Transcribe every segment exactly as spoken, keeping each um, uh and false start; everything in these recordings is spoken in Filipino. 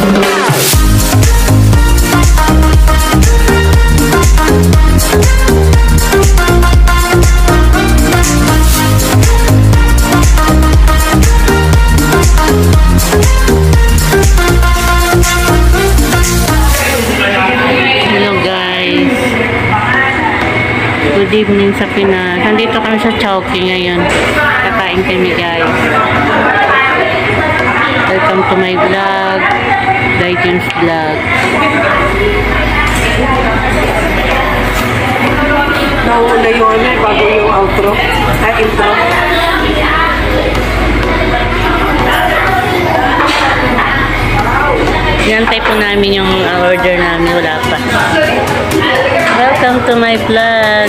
Good evening sa Pinas. Nandito kami sa Chowking ngayon. Kakain kami, guys. Welcome to my vlog. Daikin's vlog. Nauna yung ano eh, bago yung outro. Ay, intro. Inantay po namin yung order namin. Wala pa. Welcome to my vlog.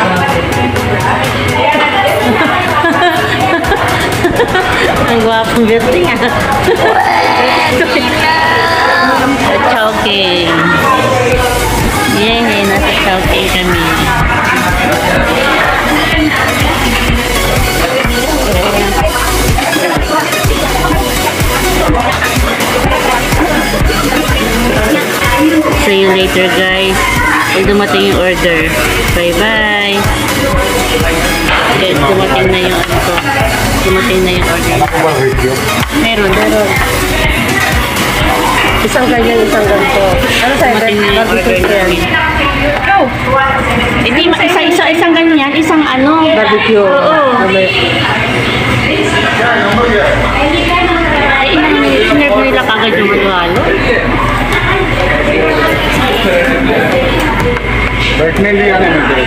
Ang gwapong birthday nga. Chowking. Yay, nasa Chowking kami. See you later, guys. Pag dumating yung order. Bye-bye. Okay, dumating na yung ano ko. Dumating na yung order. Meron, meron. Isang ganyan, isang ganito. Ano sa'yo? Dumating na yung order namin. Go! Hindi, isa, isa, isang ganyan, isang ano. Barbecue. Oo. Ay, inerve nila kagad yung halo-halo. बैठने लिया नहीं मुझे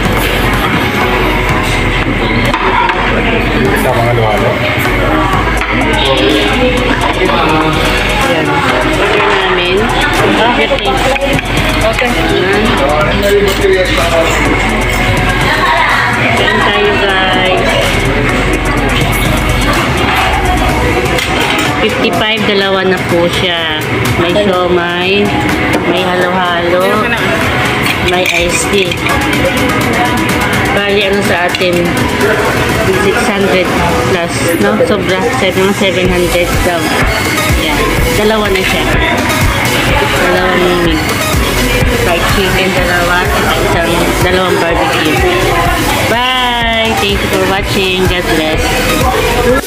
ऐसा मंगल वाला namin. Okay. Ayan tayo, guys. fifty-five, dalawa na po siya. May siomay, may halo-halo, may iced tea. Bali, ano sa atin? six hundred plus, no? Sobra, seven hundred daw. Yan. Dalawa na siya. Dalawang mimig. Fried chicken, dalawa. At isang, dalawang barbecue. Bye! Thank you for watching. God bless.